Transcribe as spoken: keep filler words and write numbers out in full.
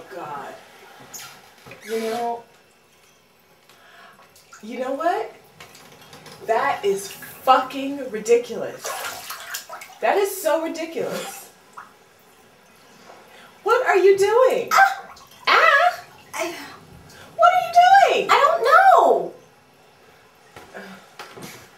God. You know, you know what? That is fucking ridiculous. That is so ridiculous. What are you doing? Ah! Ah! I, What are you doing? I don't know.